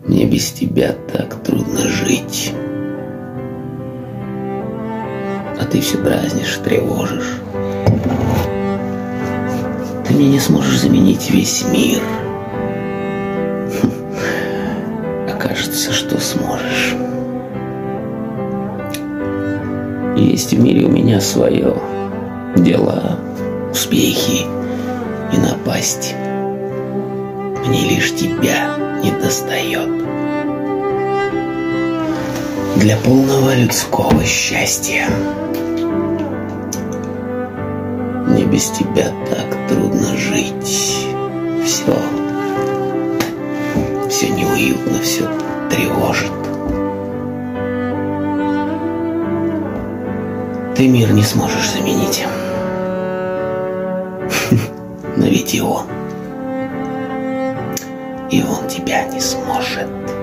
Мне без тебя так трудно жить. А ты все дразнишь, тревожишь. Ты мне не сможешь заменить весь мир. А кажется, что сможешь. Есть в мире у меня свое. Дела, успехи и напасти. Мне лишь тебя не достает. Для полного людского счастья. Мне без тебя так трудно жить. Все неуютно, все тревожит. Ты мир не сможешь заменить. Но ведь и он тебя не сможет.